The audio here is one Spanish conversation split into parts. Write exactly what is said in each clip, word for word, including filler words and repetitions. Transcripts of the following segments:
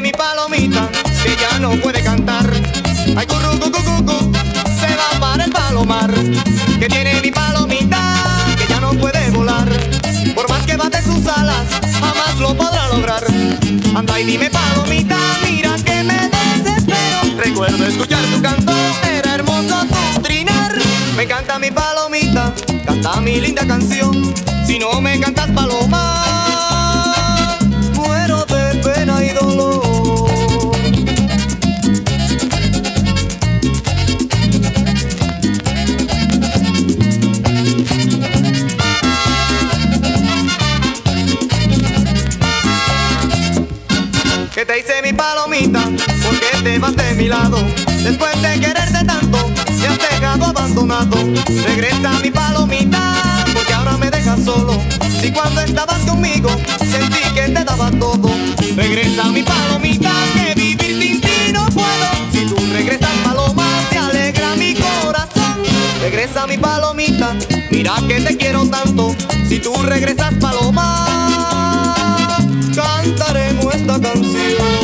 mi palomita, que ya no puede cantar. Ay, curru, cu, cu, cu, cu, se va para el palomar. Que tiene mi palomita, que ya no puede volar. Por más que bate sus alas, jamás lo podrá lograr. Anda y dime, palomita, mira que me desespero. Recuerdo escuchar tu canto, era hermoso tu trinar. Me encanta mi palomita, canta mi linda canción. Si no me cantas, paloma, muero de pena y dolor. ¿Qué te hice mi palomita? ¿Por qué te vas de mi lado? Después de quererte tanto, me has dejado abandonado. Regresa mi palomita, porque ahora me dejas solo. Si cuando estabas conmigo, sentí que te daba todo. Regresa mi palomita, que vivir sin ti no puedo. Si tú regresas, paloma, se alegra mi corazón. Regresa mi palomita, mira que te quiero tanto. Si tú regresas, paloma, cantaremos esta canción.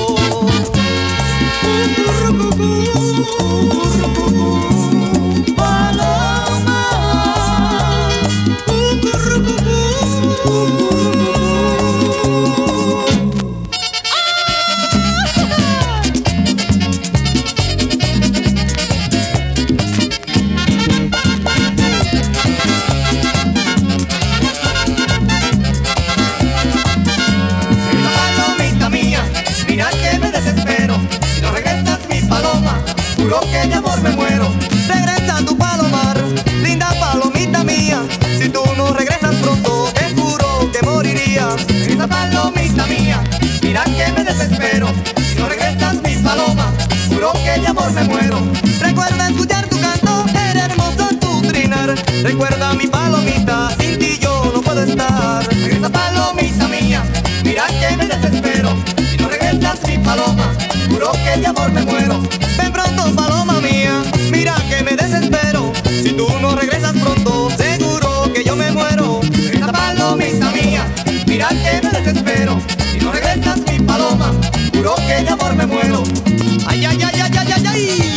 Paloma, juro que de amor me muero. Regresa tu palomar, linda palomita mía. Si tú no regresas pronto, te juro que moriría. Regresa palomita mía, mira que me desespero. Si no regresas mi paloma, juro que de amor me muero. Recuerda escuchar tu canto, era hermoso tu trinar. Recuerda mi palomita, sin ti yo no puedo estar. Regresa palomita mía, mira que me desespero. Si no regresas mi paloma, juro que de amor me muero. Ven pronto, paloma mía, mira que me desespero. Si tú no regresas pronto, seguro que yo me muero. Regresa palomita mía, mira que me desespero. Si no regresas mi paloma, juro que de amor me muero. Ay, ay, ay, ay, ay, ay, ay.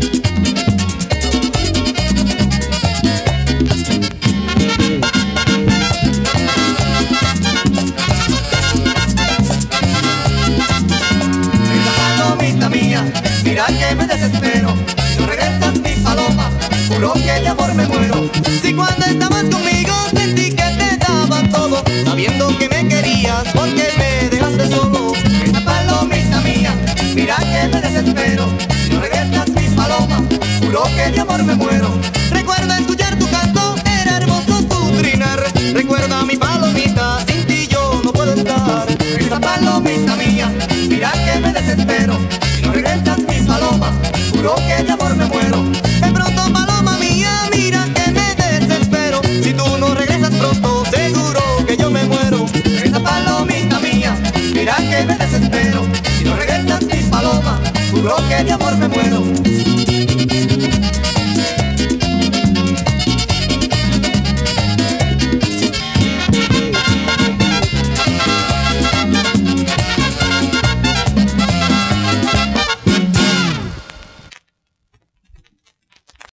Mira que me desespero, si no regresas mi paloma, juro que de amor me muero. Si cuando estabas conmigo sentí que te daba todo, sabiendo que me querías, porque me dejaste solo. Esa palomita mía, mira que me desespero, si no regresas mi paloma, juro que de amor me muero. Recuerda escuchar tu canto, era hermoso tu trinar. Recuerda mi palomita, sin ti yo no puedo estar. Esa palomita mía, mira que me desespero, si no regresas mi paloma, juro que de amor me muero. De pronto, paloma mía, mira que me desespero. Si tú no regresas pronto, seguro que yo me muero. Regresa palomita mía, mira que me desespero. Si no regresas mi paloma, juro que de amor me muero.